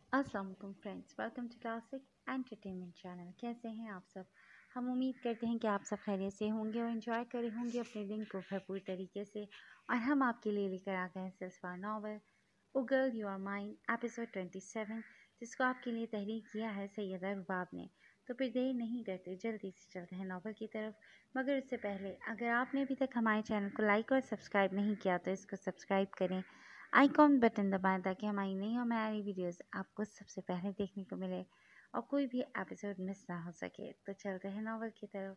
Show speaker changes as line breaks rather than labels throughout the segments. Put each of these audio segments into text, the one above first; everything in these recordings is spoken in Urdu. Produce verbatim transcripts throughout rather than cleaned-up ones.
अस्सलाम वालेकुम friends, welcome to classic entertainment channel. कैसे हैं आप सब? हम उम्मीद करते हैं कि आप सब खैरियत से होंगे और एंजॉय करे होंगे अपने दिन को भरपूर तरीके से। और हम आपके लिए लेकर आ गए हैं सिलसिला novel O girl you are mine episode twenty seven, जिसको आपके लिए तहरीर किया है सैयदा रुबाब ने। तो फिर देर नहीं करते, जल्दी से चलते हैं नावल की तरफ। मगर उससे पहले अगर आपने अभी तक हमारे चैनल को लाइक और सब्सक्राइब नहीं किया तो इसको सब्सक्राइब करें, आइकॉन बटन दबाएं ताकि हमारी नई और नई वीडियोस आपको सबसे पहले देखने को मिले और कोई भी एपिसोड मिस ना हो सके। तो चलते हैं नावल की तरफ।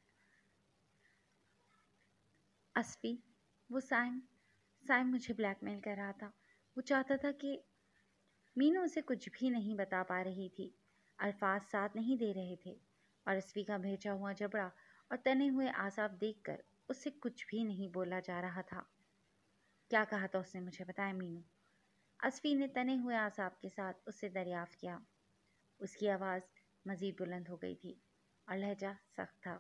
असफी, वो साइम साइम मुझे ब्लैकमेल कर रहा था। वो चाहता था कि मीनू उसे कुछ भी नहीं बता पा रही थी, अल्फाज साथ नहीं दे रहे थे, और असफी का भेजा हुआ जबड़ा और तने हुए आसाब देखकर उससे कुछ भी नहीं बोला जा रहा था। क्या कहा था उसने, मुझे बताया मीनू? असफी ने तने हुए आसाब के साथ उससे दरियाफ्त किया। उसकी आवाज़ मज़ीद बुलंद हो गई थी और लहजा सख्त था।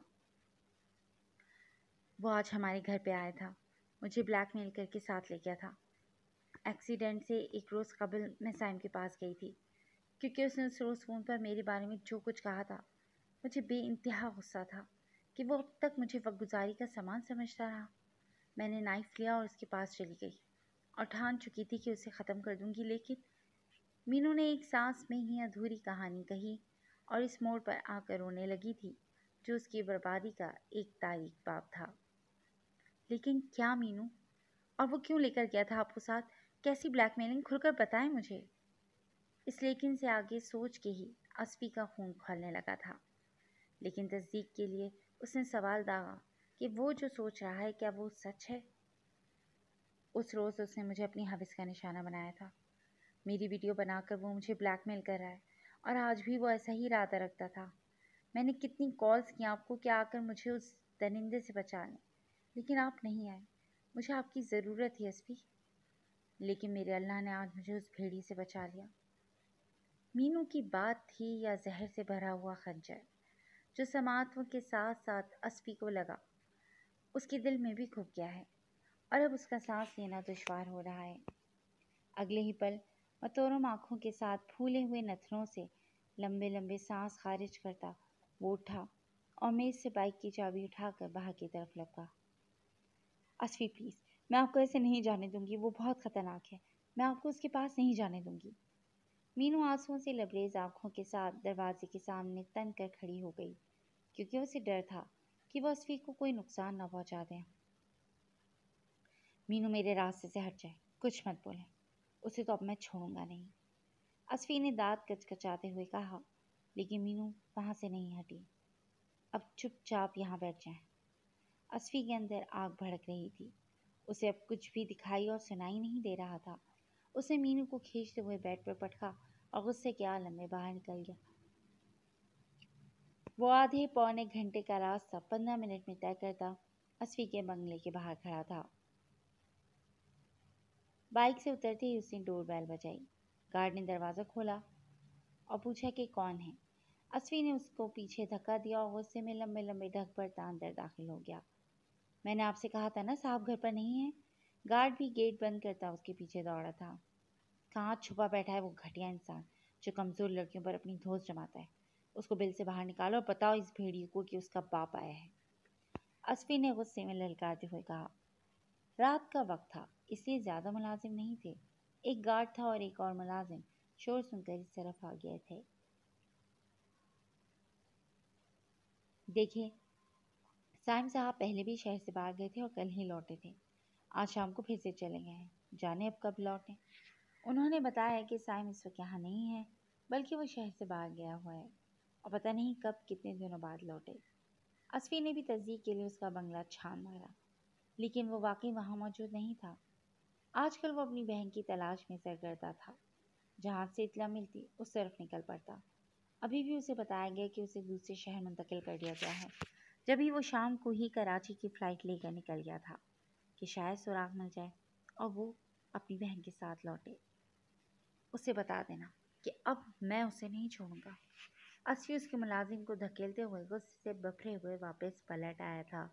वो आज हमारे घर पे आया था, मुझे ब्लैकमेल करके साथ ले गया था। एक्सीडेंट से एक रोज़ कबल मैं साइम के पास गई थी, क्योंकि उसने उस रोज़ फ़ोन पर मेरे बारे में जो कुछ कहा था, मुझे बेइंतहा गुस्सा था कि वो अब तक मुझे वक़्तगुज़ारी का सामान समझता रहा। मैंने नाइफ़ लिया और उसके पास चली गई और ठान चुकी थी कि उसे ख़त्म कर दूँगी, लेकिन मीनू ने एक सांस में ही अधूरी कहानी कही और इस मोड़ पर आकर रोने लगी थी, जो उसकी बर्बादी का एक तारीख बाब था। लेकिन क्या मीनू? और वो क्यों लेकर गया था आपको साथ? कैसी ब्लैकमेलिंग? खुलकर बताएं मुझे। इस लेकिन से आगे सोच के ही असफी का खून खौलने लगा था, लेकिन तस्दीक के लिए उसने सवाल दागा कि वो जो सोच रहा है, क्या वो सच है? उस रोज़ उसने मुझे अपनी हविस का निशाना बनाया था। मेरी वीडियो बनाकर वो मुझे ब्लैकमेल कर रहा है, और आज भी वो ऐसा ही इरादा रखता था। मैंने कितनी कॉल्स की आपको कि आकर मुझे उस दरिंदे से बचा लें, लेकिन आप नहीं आए। मुझे आपकी ज़रूरत थी असफी, लेकिन मेरे अल्लाह ने आज मुझे उस भेड़ी से बचा लिया। मीनू की बात थी या जहर से भरा हुआ खंजर, जो समात्व के साथ साथ असफी को लगा, उसके दिल में भी घुस गया है और अब उसका सांस लेना दुश्वार हो रहा है। अगले ही पल मतोरम आँखों के साथ फूले हुए नथनों से लंबे लंबे सांस खारिज करता वो उठा और मेज से बाइक की चाबी उठाकर बाहर की तरफ लपका। असफी प्लीज़, मैं आपको ऐसे नहीं जाने दूंगी, वो बहुत ख़तरनाक है। मैं आपको उसके पास नहीं जाने दूंगी। मीनू आंसुओं से लबरेज आँखों के साथ दरवाजे के सामने तन कर खड़ी हो गई, क्योंकि उसे डर था कि वह असफी को कोई नुकसान न पहुंचा दें। मीनू, मेरे रास्ते से हट जाए, कुछ मत बोलें, उसे तो अब मैं छोड़ूंगा नहीं, असफी ने दांत कचकचाते हुए कहा। लेकिन मीनू वहाँ से नहीं हटी। अब चुपचाप यहाँ बैठ जाएं। असफी के अंदर आग भड़क रही थी। उसे अब कुछ भी दिखाई और सुनाई नहीं दे रहा था। उसे मीनू को खींचते हुए बेड पर पटका और गुस्से के आलम में बाहर निकल गया। वो आधे पौने घंटे का रास्ता पंद्रह मिनट में तय करता असफी के बंगले के बाहर खड़ा था। बाइक से उतरते ही उसने डोर बेल बजाई। गार्ड ने दरवाज़ा खोला और पूछा कि कौन है। असफी ने उसको पीछे धक्का दिया और गुस्से में लंबे लंबे ढक पर अंदर दाखिल हो गया। मैंने आपसे कहा था ना साहब घर पर नहीं है। गार्ड भी गेट बंद करता उसके पीछे दौड़ा था। कहाँ छुपा बैठा है वो घटिया इंसान जो कमज़ोर लड़कियों पर अपनी धौंस जमाता है? उसको बिल से बाहर निकालो और बताओ इस भेड़िए को कि उसका बाप आया है। असफी ने गुस्से में ललकारते हुए कहा। रात का वक्त था, इसलिए ज़्यादा मुलाजिम नहीं थे। एक गार्ड था और एक और मुलाजिम शोर सुनकर इस तरफ आ गए थे। देखिए, साइम साहब पहले भी शहर से बाहर गए थे और कल ही लौटे थे। आज शाम को फिर से चले गए हैं, जाने अब कब लौटें। उन्होंने बताया कि साइम इस वक्त यहाँ नहीं है, बल्कि वो शहर से बाहर गया हुआ है और पता नहीं कब कितने दिनों बाद लौटे। असफी ने भी तस्दीक के लिए उसका बंगला छान मारा, लेकिन वो वाकई वहाँ मौजूद नहीं था। आजकल वो अपनी बहन की तलाश में सरगर्दा था। जहाँ से इतला मिलती उस तरफ निकल पड़ता। अभी भी उसे बताया गया कि उसे दूसरे शहर मुंतकिल कर दिया गया है। जब ही वो शाम को ही कराची की फ़्लाइट लेकर निकल गया था कि शायद सुराग मिल जाए और वो अपनी बहन के साथ लौटे। उसे बता देना कि अब मैं उसे नहीं छोड़ूंगा। असफी उसके मुलाजिम को धकेलते हुए गुस्से से बफरे हुए वापस पलट आया था,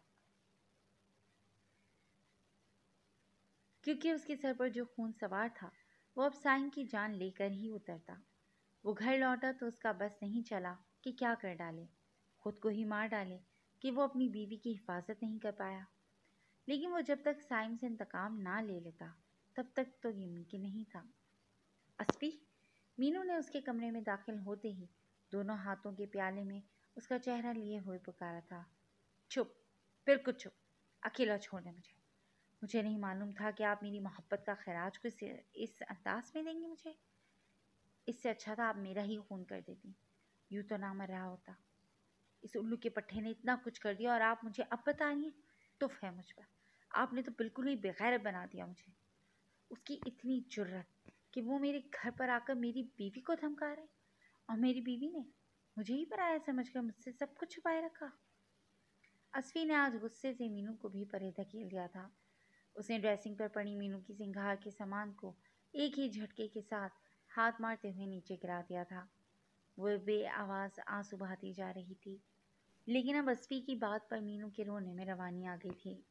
क्योंकि उसके सर पर जो खून सवार था वो अब साइन की जान लेकर ही उतरता। وہ گھر لوٹا تو اس کا بس نہیں چلا کہ کیا کر ڈالے، خود کو ہی مار ڈالے کہ وہ اپنی بیوی کی حفاظت نہیں کر پایا۔ لیکن وہ جب تک سائم سے انتقام نہ لے لیتا تب تک تو یہ ممکن نہیں تھا۔ اسفی، مینو نے اس کے کمرے میں داخل ہوتے ہی دونوں ہاتھوں کے پیالے میں اس کا چہرہ لیے ہوئے پکارا تھا۔ چپ، بالکل چپ، اکیلا چھوڑ دیں مجھے۔ مجھے نہیں معلوم تھا کہ آپ میری محبت کا خراج کو اس انداز میں دیں گے مجھے۔ اس سے اچھا تھا آپ میرا ہی خون کر دیتی، یوں تو نہ مر رہا ہوتا۔ اس الو کے پٹھے نے اتنا کچھ کر دیا اور آپ مجھے اب بتا رہی ہیں؟ تف ہے مجھ پر، آپ نے تو بالکل ہی بغیرت بنا دیا مجھے۔ اس کی اتنی جرت کہ وہ میرے گھر پر آ کر میری بیوی کو دھمکا رہے، اور میری بیوی نے مجھے ہی پرایا سمجھ کر مجھ سے سب کچھ چھپائے رکھا۔ اسفی نے آج غصے سے مینو کو بھی پرے دھکیل دیا تھا۔ اس نے ڈریسنگ پر پڑی مینو کی سنگھار کے سامان کو ایک ہی جھٹکے کے ساتھ ہاتھ مارتے ہوئے نیچے گرا دیا تھا۔ وہ بے آواز آنسو بہاتی جا رہی تھی، لیکن اب اسفی کی بات پر مینو کے رونے میں روانی آ گئی تھی۔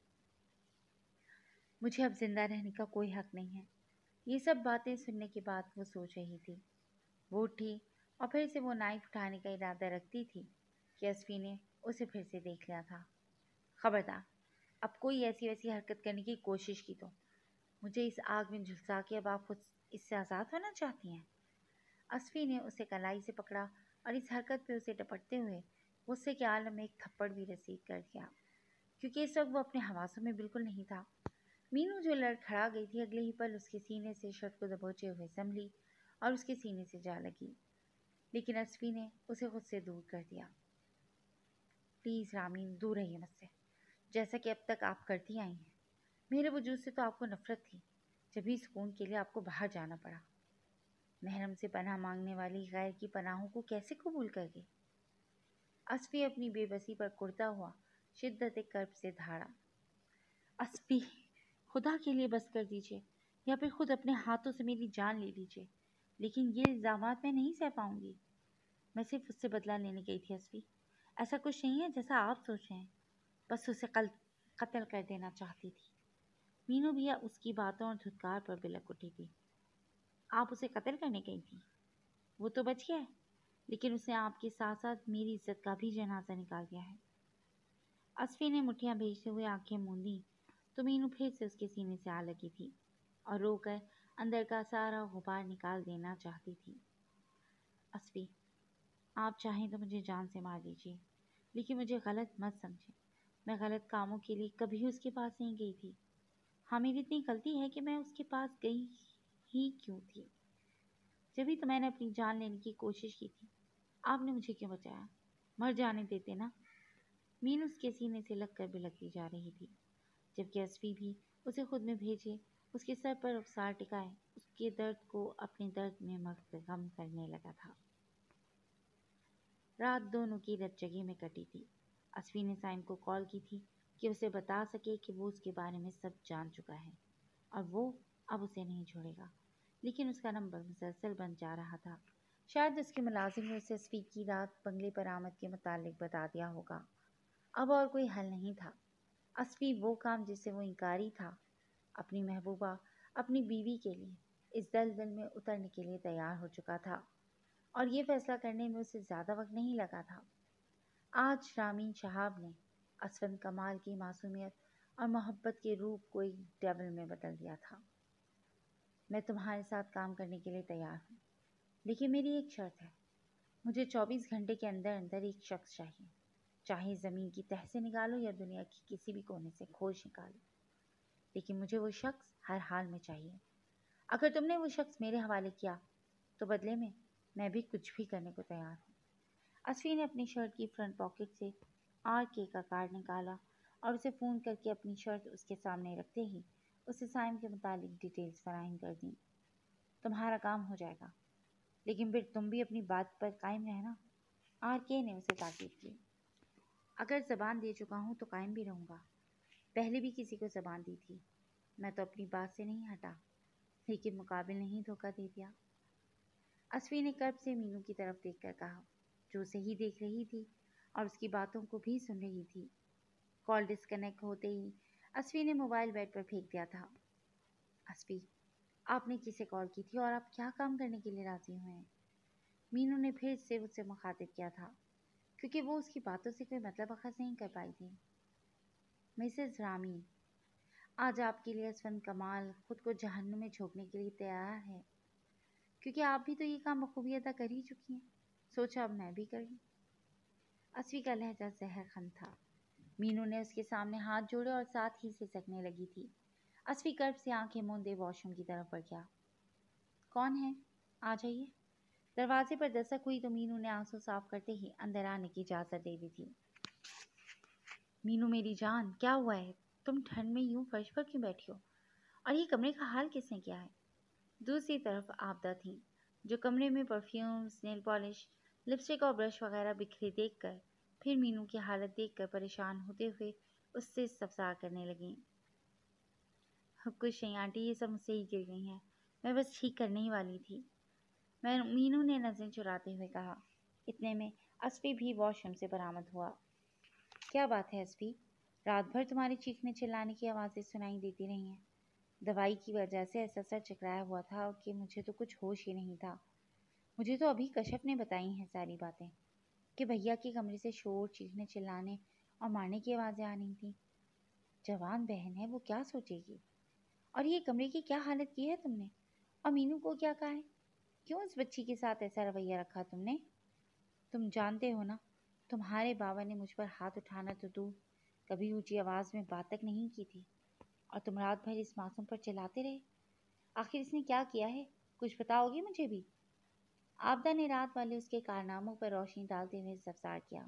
مجھے اب زندہ رہنے کا کوئی حق نہیں ہے۔ یہ سب باتیں سننے کے بعد وہ سوچ رہی تھی۔ وہ اٹھی اور پھر سے وہ نائف اٹھانے کا ارادہ رکھتی تھی کہ اسفی نے اسے پھر سے دیکھ لیا تھا۔ خبردار، اب کوئی ایسی ویسی حرکت کرنے کی کوشش کی تو مجھے اس آگ میں جھلسا کے اب آپ خود اس سے آزاد ہونا چاہتی ہیں۔ اسفی نے اسے کلائی سے پکڑا اور اس حرکت پہ اسے ڈپٹتے ہوئے غصے کے عالم میں ایک تھپڑ بھی رسید کر دیا، کیونکہ اس وقت وہ اپنے حواسوں میں بالکل نہیں تھا۔ مینو جو لڑکھڑا گئی تھی اگلے ہی پل اس کے سینے سے شرٹ کو دبوچے ہوئے سنبھلی اور اس کے سینے سے جا لگی، لیکن اسفی نے اسے خود سے دور کر دیا۔ پلیز رامین، دور رہیے مجھ سے، جیسا کہ اب تک آپ کرتی آئی ہیں۔ میرے وجود سے تو آپ کو نفرت تھی، جبھی سکون کے لیے آپ کو باہر جانا پڑا۔ محرم سے پناہ مانگنے والی غیر کی پناہوں کو کیسے قبول کر گئی؟ اسفی اپنی بے بسی پر کرتا ہوا شدت کرب سے دھاڑا۔ اسفی، خدا کے لیے بس کر دیجیے، یا پھر خود اپنے ہاتھوں سے میری جان لے لیجیے، لیکن یہ الزامات میں نہیں سہ پاؤں گی۔ میں صرف اس سے بدلہ لینے گئی تھی اسفی، ایسا کچھ نہیں ہے جیسا آپ سوچ رہے ہیں، بس اسے قتل کر دینا چاہتی تھی۔ مینو بھی اس کی باتوں اور دھتکار پر بلک اٹھی تھی۔ آپ اسے قتل کرنے گئی تھی؟ وہ تو بچ گیا ہے، لیکن اس نے آپ کے ساتھ ساتھ میری عزت کا بھی جنازہ نکال دیا ہے۔ اسفی نے مٹھیاں بھیجتے ہوئے آنکھیں موندی تو مینو پھر سے اس کے سینے سے آ لگی تھی اور رو کر اندر کا سارا غبار نکال دینا چاہتی تھی۔ اسفی، آپ چاہیں تو مجھے جان سے مار دیجیے، لیکن مجھے غلط مت سمجھیں، میں غلط کاموں کے لیے کبھی اس کے پاس نہیں گئی تھی۔ ہاں، میری اتنی غلطی ہے کہ میں اس کے پاس گئی ہی کیوں تھی؟ جبھی تو میں نے اپنی جان لینے کی کوشش کی تھی، آپ نے مجھے کیوں بچایا؟ مر جانے دیتے نا۔ مینو اس کے سینے سے لگ کر بلکتی جا رہی تھی، جبکہ اسفی بھی اسے خود میں بھیجے اس کے سر پر رخسار ٹکائے اس کے درد کو اپنے درد میں مدغم کرنے لگا تھا۔ رات دونوں کی رت جگی میں کٹی تھی۔ اسفی نے سائم کو کال کی تھی کہ اسے بتا سکے کہ وہ اس کے بارے میں سب جان چکا ہے اور وہ اب اسے نہیں چھوڑے گا، لیکن اس کا نمبر مسلسل بند جا رہا تھا۔ شاید اس کے ملازم نے اسے اسفی کی رات بنگلے پر آمد کے متعلق بتا دیا ہوگا۔ اب اور کوئی حل نہیں تھا۔ اسفی وہ کام جس سے وہ انکاری تھا، اپنی محبوبہ، اپنی بیوی کے لیے اس دلدل میں اترنے کے لیے تیار ہو چکا تھا، اور یہ فیصلہ کرنے میں اسے زیادہ وقت نہیں لگا تھا۔ آج رامین شہاب نے اسفند کمال کی معصومیت اور محبت کے روپ کو ایک ڈیول میں بدل دیا تھا۔ میں تمہارے ساتھ کام کرنے کے لیے تیار ہوں، لیکن میری ایک شرط ہے، مجھے چوبیس گھنٹے کے اندر اندر ایک شخص چاہیے، چاہے زمین کی تہہ سے نکالو یا دنیا کی کسی بھی کونے سے کھوج نکالو، لیکن مجھے وہ شخص ہر حال میں چاہیے۔ اگر تم نے وہ شخص میرے حوالے کیا تو بدلے میں میں بھی کچھ بھی کرنے کو تیار ہوں۔ اسفی نے اپنی شرٹ کی فرنٹ پاکٹ سے آر کے کا کارڈ نکالا اور اسے فون کر کے اپنی شرٹ اس کے سامنے رکھتے ہی اسے سائم کے متعلق ڈیٹیلز فراہم کر دیں۔ تمہارا کام ہو جائے گا، لیکن پھر تم بھی اپنی بات پر قائم رہنا، آر کے نے اسے تاکید کی۔ اگر زبان دے چکا ہوں تو قائم بھی رہوں گا، پہلے بھی کسی کو زبان دی تھی، میں تو اپنی بات سے نہیں ہٹا، لیکن مقابل نہیں دھوکہ دے دیا۔ اسفی نے کرب سے مینو کی طرف دیکھ کر کہا، جو اسے ہی دیکھ رہی تھی اور اس کی باتوں کو بھی سن رہی تھی۔ کال ڈسکنیکٹ ہوتے ہی اسفی نے موبائل بیڈ پر پھینک دیا تھا۔ اسفی، آپ نے کسے کال کی تھی اور آپ کیا کام کرنے کے لیے راضی ہوئے ہیں؟ مینو نے پھر سے اس سے مخاطب کیا تھا کیونکہ وہ اس کی باتوں سے کوئی مطلب اخذ نہیں کر پائی تھی۔ مسز رامی، آج آپ کے لیے اسفند کمال خود کو جہنم میں جھونکنے کے لیے تیار ہے، کیونکہ آپ بھی تو یہ کام بخوبی ادا کر ہی چکی ہیں، سوچا اب میں بھی کر لوں۔ اسفی کا لہجہ زہر خن تھا۔ مینو نے اس کے سامنے ہاتھ جوڑے اور ساتھ ہی سے سکنے لگی تھی۔ اسفی کرب سے آنکھیں موندے واش روم کی طرف بڑھ گیا۔ کون ہے؟ آ جائیے۔ دروازے پر دستک ہوئی تو مینو نے آنسو صاف کرتے ہی اندر آنے کی اجازت دے دی تھی۔ مینو میری جان، کیا ہوا ہے؟ تم ٹھنڈ میں یوں فرش پر کیوں بیٹھی ہو؟ اور یہ کمرے کا حال کس نے کیا ہے؟ دوسری طرف آبدہ تھی، جو کمرے میں پرفیومز، نیل پالش، لپسٹک اور برش وغیرہ بکھرے دیکھ کر پھر مینو کی حالت دیکھ کر پریشان ہوتے ہوئے اس سے استفسار کرنے لگیں۔ کچھ نہیں آنٹی، یہ سب مجھ سے ہی گر گئی ہیں، میں بس ٹھیک کرنے ہی والی تھی، میں مینو نے نظریں چراتے ہوئے کہا۔ اتنے میں اسفی بھی واش روم سے برآمد ہوا۔ کیا بات ہے اسفی؟ رات بھر تمہارے چیخنے چلانے کی آوازیں سنائی دیتی رہی ہیں۔ دوائی کی وجہ سے ایسا سر چکرایا ہوا تھا کہ مجھے تو کچھ ہوش ہی نہیں تھا۔ مجھے تو ابھی کشف نے بتائی ہیں ساری باتیں کہ بھیا کے کمرے سے شور، چیخنے چلانے اور مارنے کی آوازیں آ رہی تھیں۔ جوان بہن ہے، وہ کیا سوچے گی؟ اور یہ کمرے کی کیا حالت کی ہے تم نے؟ اور مینو کو کیا کہا ہے؟ کیوں اس بچی کے ساتھ ایسا رویہ رکھا تم نے؟ تم جانتے ہو نا، تمہارے بابا نے مجھ پر ہاتھ اٹھانا تو دور، کبھی اونچی آواز میں بات تک نہیں کی تھی، اور تم رات بھر اس معصوم پر چلاتے رہے۔ آخر اس نے کیا کیا ہے؟ کچھ بتاؤ گی مجھے بھی؟ آبدہ نے رات والے اس کے کارناموں پر روشنی ڈالتے ہوئے استفسار کیا۔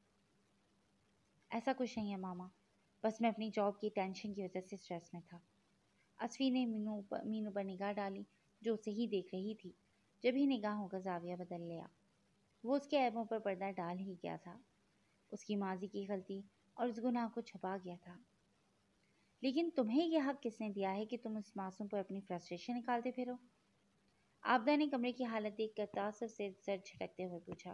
ایسا کچھ نہیں ہے ماما، بس میں اپنی جاب کی ٹینشن کی وجہ سے اسٹریس میں تھا۔ اسفی نے مینو پر مینو پر نگاہ ڈالی جو اسے ہی دیکھ رہی تھی، جب ہی نگاہوں کا زاویہ بدل لیا۔ وہ اس کے عیبوں پر پردہ ڈال ہی گیا تھا، اس کی ماضی کی غلطی اور اس گناہ کو چھپا گیا تھا۔ لیکن تمہیں یہ حق کس نے دیا ہے کہ تم اس معصوم پر اپنی فرسٹریشن نکالتے پھرو؟ آبدہ نے کمرے کی حالت دیکھ کر تعصب سے سر جھٹکتے ہوئے پوچھا۔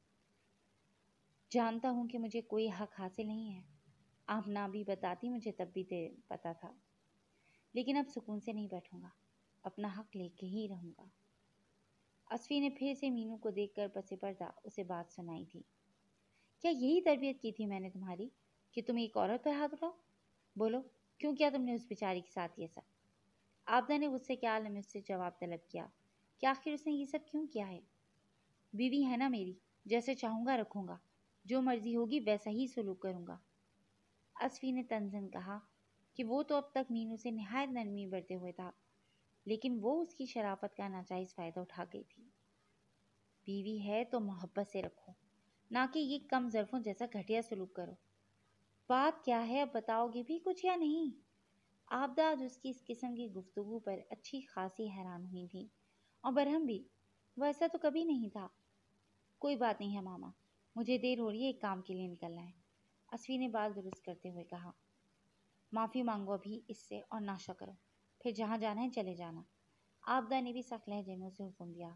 جانتا ہوں کہ مجھے کوئی حق حاصل نہیں ہے، آپ نہ بھی بتاتی مجھے تب بھی پتا تھا، لیکن اب سکون سے نہیں بیٹھوں گا، اپنا حق لے کے ہی رہوں گا۔ اسفی نے پھر سے مینو کو دیکھ کر پس پردہ اسے بات سنائی تھی۔ کیا یہی تربیت کی تھی میں نے تمہاری کہ تم ایک عورت پر ہاتھ اٹھاؤ؟ بولو، کیوں کیا تم نے اس بیچاری کے ساتھ یہ سب؟ آبدہ نے غصے کے عالم میں اس سے جواب طلب کیا کہ آخر اس نے یہ سب کیوں کیا ہے؟ بیوی ہے نا میری، جیسے چاہوں گا رکھوں گا، جو مرضی ہوگی ویسا ہی سلوک کروں گا۔ اسفی نے تنزن کہا کہ وہ تو اب تک مینو سے نہایت نرمی برتے ہوئے تھا، لیکن وہ اس کی شرافت کا ناجائز فائدہ اٹھا گئی تھی۔ بیوی ہے تو محبت سے رکھو، نہ کہ یہ کم ظرفوں جیسا گھٹیا سلوک کرو۔ بات کیا ہے اب بتاؤ گے بھی کچھ یا نہیں؟ آبدہ آج اس کی اس قسم کی گفتگو پر اچھی خاصی حیران ہوئی تھی، اور برہم بھی، وہ ایسا تو کبھی نہیں تھا۔ کوئی بات نہیں ہے ماما، مجھے دیر ہو رہی ہے، ایک کام کے لیے نکلنا ہے، اسفی نے بات درست کرتے ہوئے کہا۔ معافی مانگو ابھی اس سے اور ناشتہ کرو، پھر جہاں جانا ہے چلے جانا، آبدہ نے بھی سخت لہجے میں اسے حکم دیا۔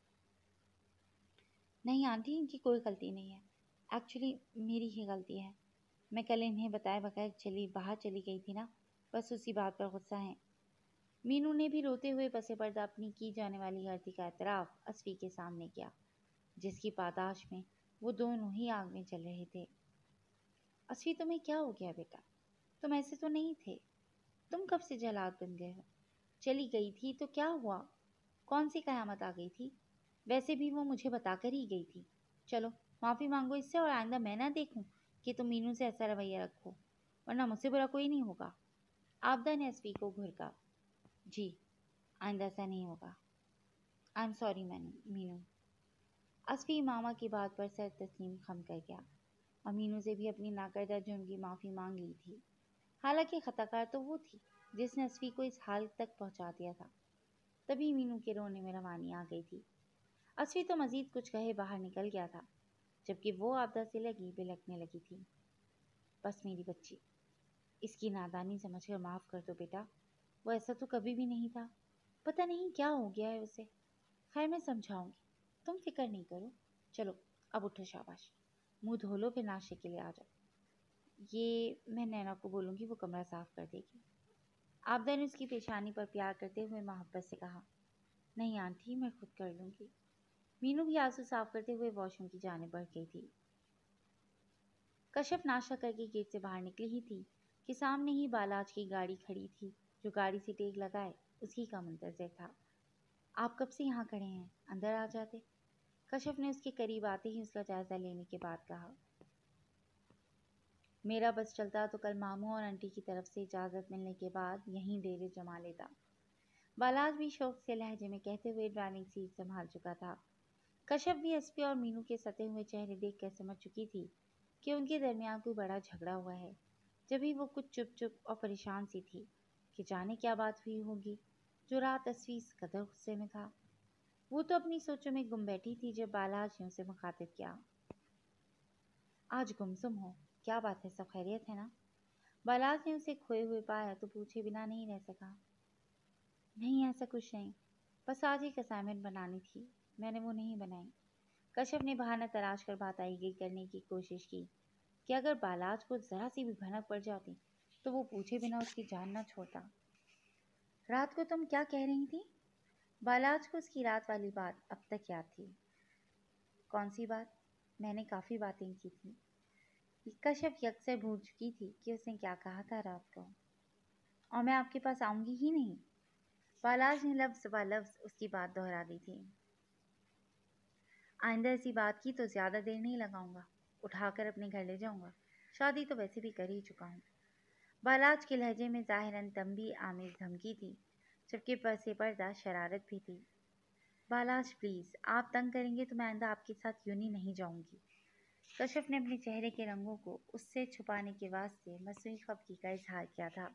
نہیں آنٹی، ان کی کوئی غلطی نہیں ہے، ایکچولی میری ہی غلطی ہے، میں کل انہیں بتائے بغیر چلی باہر چلی گئی تھی نا، بس اسی بات پر غصہ ہے۔ مینو نے بھی روتے ہوئے پس پردہ اپنی کی جانے والی غلطی کا اعتراف اسفی کے سامنے کیا، جس کی پاداش میں وہ دونوں ہی آگ میں چل رہے تھے۔ اسفی تمہیں کیا ہو گیا بیٹا؟ تم ایسے تو نہیں تھے، تم کب سے جلاد بن گئے ہو؟ چلی گئی تھی تو کیا ہوا؟ کون سی قیامت آ گئی تھی؟ ویسے بھی وہ مجھے بتا کر ہی گئی تھی۔ چلو معافی مانگو اس سے، اور آئندہ میں نہ دیکھوں کہ تم مینو سے ایسا رویہ رکھو، ورنہ مجھ سے برا کوئی نہیں ہوگا۔ آبدہ نے اسفی کو گھرکا۔ جی آئندہ ایسا نہیں ہوگا، آئی ایم سوری مینو۔ اسفی ماما کی بات پر سر تسلیم خم کر گیا، اور مینو سے بھی اپنی ناکردہ جرم کی معافی مانگ لی تھی۔ حالانکہ خطا کار تو وہ تھی جس نے اسفی کو اس حال تک پہنچا دیا تھا۔ تبھی مینو کے رونے میں روانی آ گئی تھی۔ اسفی تو مزید کچھ کہے باہر نکل گیا تھا، جبکہ وہ آبدہ سے لگی بلکنے لگی تھی۔ بس میری بچی، اس کی نادانی سمجھ کر معاف کر دو بیٹا، وہ ایسا تو کبھی بھی نہیں تھا، پتہ نہیں کیا ہو گیا ہے اسے۔ خیر میں سمجھاؤں گی، تم فکر نہیں کرو۔ چلو اب اٹھو، شاباش، منہ دھو لو، پھر ناشتے کے لیے آ جاؤ۔ یہ میں نینا کو بولوں گی، وہ کمرہ صاف کر دے گی۔ آبدہ نے اس کی پیشانی پر پیار کرتے ہوئے محبت سے کہا۔ نہیں آنٹی، میں خود کر لوں گی۔ मीनू भी आंसू साफ करते हुए वॉशरूम की जाने बढ़ गई थी। कश्यप नाश्ता करके गेट से बाहर निकली ही थी कि सामने ही बालाज की गाड़ी खड़ी थी, जो गाड़ी से टेक लगाए उसी का मुंतजर था। आप कब से यहाँ खड़े हैं, अंदर आ जाते। कश्यप ने उसके करीब आते ही उसका जायजा लेने के बाद कहा। मेरा बस चलता तो कल मामू और आंटी की तरफ से इजाज़त मिलने के बाद यहीं डेरे जमा लेता। बालाज भी शौक से लहजे में कहते हुए ड्राइविंग सीट संभाल चुका था। कश्यप भी एसपी और मीनू के सते हुए चेहरे देखकर समझ चुकी थी कि उनके दरमियान कोई बड़ा झगड़ा हुआ है। जब भी वो कुछ चुप चुप और परेशान सी थी कि जाने क्या बात हुई होगी, जो रात असवी इस कदर गुस्से में था। वो तो अपनी सोचों में गुम बैठी थी जब बालाज ने उसे मुखातिब किया। आज गुमसुम हो, क्या बात है, सब खैरियत है ना? बालाज ने उसे खोए हुए पाया तो पूछे बिना नहीं रह सका। नहीं, ऐसा कुछ नहीं, बस आज एक असाइनमेंट बनानी थी, मैंने वो नहीं बनाई। कश्यप ने बहाना तलाश कर बात आई गई करने की कोशिश की कि अगर बालाज को जरा सी भी भनक पड़ जाती तो वो पूछे बिना उसकी जान न छोड़ता। रात को तुम क्या कह रही थी? बालाज को उसकी रात वाली बात अब तक याद थी। कौन सी बात? मैंने काफ़ी बातें की थी। कश्यप अक्सर भूल चुकी थी कि उसने क्या कहा था रात को। और मैं आपके पास आऊंगी ही नहीं। बालाज ने लफ्ज़ ब लफ्ज़ उसकी बात दोहरा दी थी। आइंदा ऐसी बात की तो ज़्यादा देर नहीं लगाऊंगा, उठाकर अपने घर ले जाऊंगा। शादी तो वैसे भी कर ही चुका हूँ। बालाज के लहजे में ज़ाहिरन तंबी आमिज़ धमकी थी, जबकि परसे पर्दा शरारत भी थी। बालाज प्लीज़, आप तंग करेंगे तो मैं आइंदा आपके साथ यूं ही नहीं जाऊंगी। कश्यप ने अपने चेहरे के रंगों को उससे छुपाने के वास्ते मसनूई खफगी का इजहार किया था।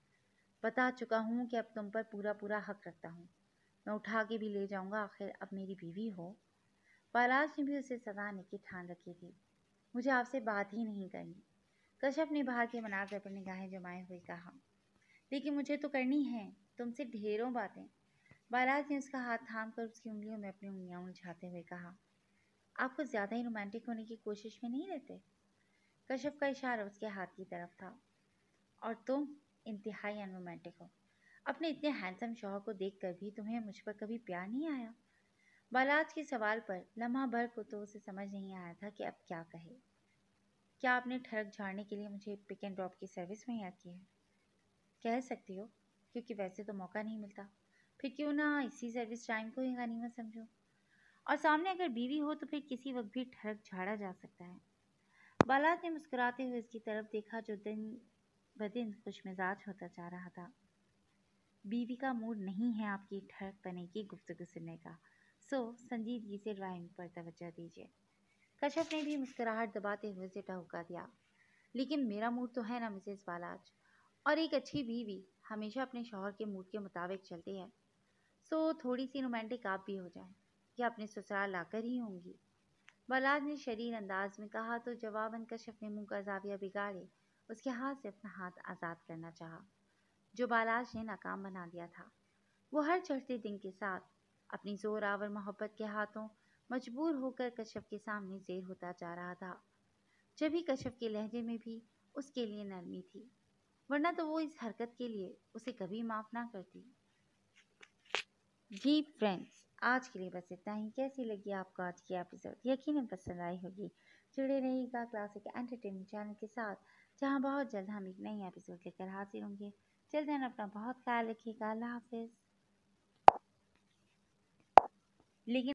बता चुका हूँ कि अब तुम पर पूरा पूरा हक रखता हूँ। मैं उठा के भी ले जाऊंगा, आखिर अब मेरी बीवी हो। बालाज ने भी उसे सताने की ठान रखी थी। मुझे आपसे बात ही नहीं करनी। कश्यप ने बाहर के मनाज़र पर निगाहें जमाए हुए कहा। लेकिन मुझे तो करनी है, तुमसे ढेरों बातें। बालाज ने उसका हाथ थाम कर उसकी उंगलियों में अपनी उंगलियां उलझाते हुए कहा। आप कुछ ज़्यादा ही रोमांटिक होने की कोशिश में नहीं रहते? कश्यप का इशारा उसके हाथ की तरफ था। और तुम इंतहाई अनरोमांटिक हो। अपने इतने हैंडसम शौहर को देखकर भी तुम्हें मुझ पर कभी प्यार नहीं आया? बालाज के सवाल पर लम्हा भर को तो उसे समझ नहीं आया था कि अब क्या कहे। क्या आपने ठड़क झाड़ने के लिए मुझे पिक एंड ड्रॉप की सर्विस मुहैया की है? कह सकती हो, क्योंकि वैसे तो मौका नहीं मिलता। फिर क्यों ना इसी सर्विस टाइम को ही गनीमत समझो। और सामने अगर बीवी हो तो फिर किसी वक्त भी ठड़क झाड़ा जा सकता है। बालाज ने मुस्कुराते हुए उसकी तरफ देखा, जो दिन ब दिन खुश मिजाज होता जा रहा था। बीवी का मूड नहीं है आपकी ठड़क पने की गुफ्तगू सुनने का, सो संजीदगी से ड्राइविंग पर तवज्जो दीजिए। कश्यप ने भी मुस्कुराहट दबाते हुए उसे टहुका दिया। लेकिन मेरा मूड तो है ना मिसेस बालाज, और एक अच्छी बीवी हमेशा अपने शौहर के मूड के मुताबिक चलती है। सो थोड़ी सी रोमांटिक आप भी हो जाए, या अपने ससुराल लाकर ही होंगी। बालाज ने शरीर अंदाज में कहा तो जवाबन कश्यप ने मुंह का जाविया बिगाड़े उसके हाथ से अपना हाथ आज़ाद करना चाहा, जो बालाज ने नाकाम बना दिया था। वो हर चढ़ते दिन के साथ अपनी जोर आवर मोहब्बत के हाथों मजबूर होकर कश्यप के सामने ज़ेर होता जा रहा था। जब भी कश्यप के लहजे में भी उसके लिए नरमी थी, वरना तो वो इस हरकत के लिए उसे कभी माफ़ ना करती। जी फ्रेंड्स, आज के लिए बस इतना ही। कैसी लगी आपको आज की एपिसोड? यकीनन पसंद आई होगी। जुड़े रहिएगा क्लासिक एंटरटेनमेंट चैनल के साथ, जहां बहुत जल्द हम एक नई एपिसोड लेकर हाजिर होंगे। चलते हैं, अपना बहुत ख्याल रखिएगा। अल्लाह हाफिज़। लेकिन